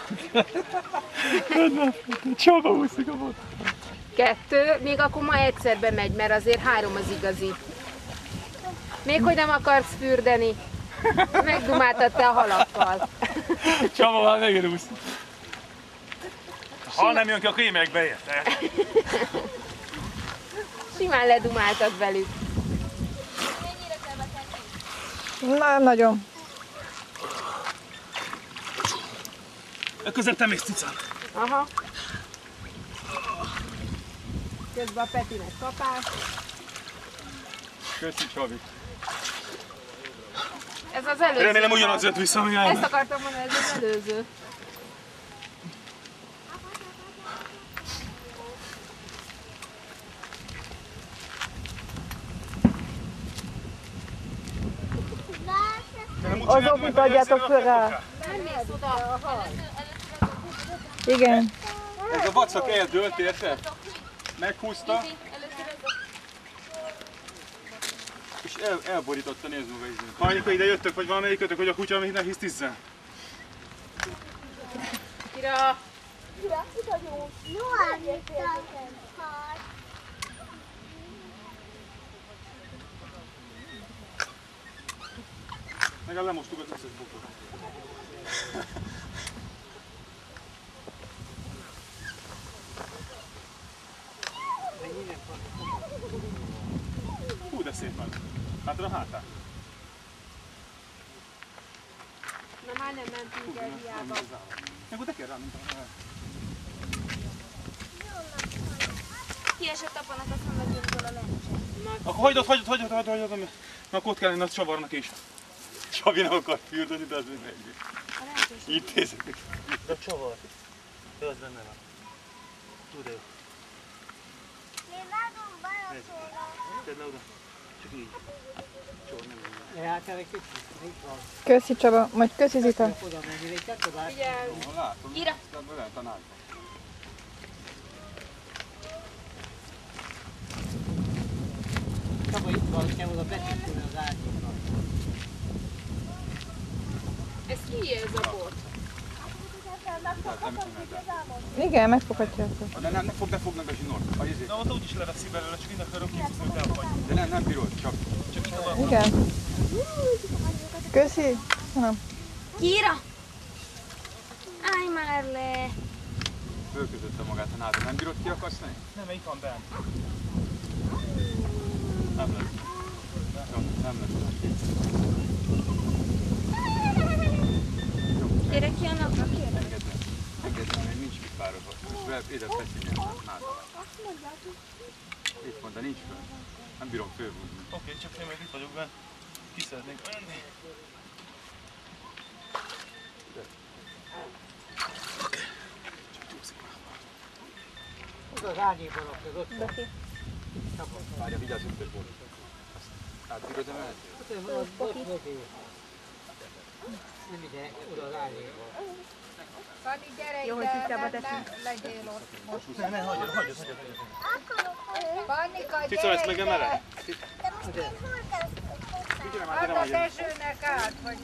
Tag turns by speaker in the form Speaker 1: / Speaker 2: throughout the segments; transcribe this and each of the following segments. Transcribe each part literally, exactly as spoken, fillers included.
Speaker 1: Csaba úszik a bot.
Speaker 2: Kettő, még akkor ma egyszer bemegy, mert azért három az igazi. Még hogy nem akarsz fürdeni, megdumáltatta a halakkal.
Speaker 1: Csaba már megint úszik.
Speaker 3: Ha nem jön ki, akkor én meg beérte.
Speaker 2: Simán ledumáltad velük.
Speaker 4: Na, nagyon.
Speaker 3: Közben te mész, cicám.
Speaker 2: Aha. Közben a Petinek kapás.
Speaker 1: Köszi, Csabi.
Speaker 2: Ez az előző.
Speaker 3: Remélem ugyanaz jött vissza, ami
Speaker 2: Ezt akartam mondani, ez az előző.
Speaker 4: Azokit adjátok föl rá.
Speaker 2: Nem mész oda.
Speaker 4: Igen.
Speaker 1: Ez a vacak eldőlt, érted? Meghúzta. És el, elborította, nézd maga izé.
Speaker 3: Hajnika ide jöttök, vagy valamelyikötök, hogy a kutya, aminek hisz tízzel?
Speaker 2: Kira!
Speaker 3: Legalább lemostuk az összes bokot. Hú, de szép van. Hátra a hátán.
Speaker 2: Na már nem mentünk el hiába.
Speaker 3: Akkor te kell rá, mint a...
Speaker 5: Kiesett apanak, azt nem megyünk a lencse.
Speaker 3: Akkor hagyd ott, hagyd ott, hagyd ott, hagyd ott, hagyd ott. Na akkor ott kell lenni a csavarnak is. Csabi nem akar fürdeni, de az még megy. Itt nézzük.
Speaker 6: De a csavar. De az benne van. Tud ő.
Speaker 5: Én vágom bajaszolva.
Speaker 6: Tedd le oda. Csak így. Csor nem minden.
Speaker 7: Ja, kell egy kicsit. Itt van.
Speaker 4: Köszi Csaba, majd köszi Zita.
Speaker 7: Oda menni, egy tetszett.
Speaker 2: Figyelj!
Speaker 1: Látom,
Speaker 5: Kira!
Speaker 1: aztán lehet a nágyba.
Speaker 7: Csaba itt van, kell oda betűtülni az ágyéknak.
Speaker 2: Ez ki ez a bot?
Speaker 4: Igen, megfoghatjátok.
Speaker 1: De nem, nem fog, ne fognak a zsinort. A izét.
Speaker 3: Na ott úgyis leveszi belőle, csak innen akarok húzni, hogy elhagyni.
Speaker 1: De nem, nem bírod, csak.
Speaker 3: Csak itt a
Speaker 4: Igen. Köszi. Köszönöm.
Speaker 5: Kira! Állj már le!
Speaker 1: Fölközötte magát a nádra. Nem bírod kiakaszni?
Speaker 3: Nem, itt van benn.
Speaker 1: Nem lesz. Jó, nem lesz.
Speaker 5: Gyere ki a napra, kérlek.
Speaker 1: Engedd meg. Engedd meg, még nincs mit pározva. Most ide feszínjen a nádra. Itt van, de nincs föl. Nem bírom fölhúzni.
Speaker 3: Oké, csak én még itt vagyok benne. Ki szeretnék menni. Oké. Csak túlszik már.
Speaker 7: Oda az ágyékban rakod, ott van.
Speaker 1: Várja, vigyázz, hogy több volt. Átbírod emelni?
Speaker 7: Ott van, ott mögé. Nem ide, oda az ágyékban.
Speaker 2: Fanni, gyere
Speaker 5: Jó, hogy
Speaker 2: ide,
Speaker 5: tisztába
Speaker 2: nem,
Speaker 5: teszünk.
Speaker 2: ne legyél ott most.
Speaker 3: Ne, ne, hagyjad, hagyjad, hagyjad.
Speaker 2: Fannika,
Speaker 3: Cica,
Speaker 2: gyere
Speaker 3: ezt megemeled?
Speaker 2: ide!
Speaker 5: De most én hol kezdtem?
Speaker 3: Figyelj már, gyere
Speaker 2: Add
Speaker 3: már,
Speaker 2: a
Speaker 3: gyere.
Speaker 2: Dezsőnek át, hogy...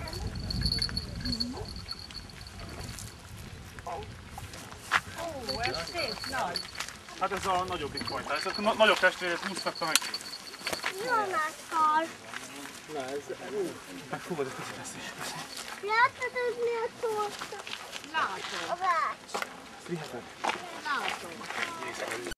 Speaker 2: Ó, ez szép nagy.
Speaker 3: Hát ez a nagyobbik fajta. Ez a nagyobb testvérét húztatta meg.
Speaker 5: Jó meghal.
Speaker 3: Megfogod egy kicsit ezt is.
Speaker 5: Láttad, ez mi a torta?
Speaker 2: Látom,
Speaker 5: A vács.
Speaker 3: Viheted?
Speaker 2: látom.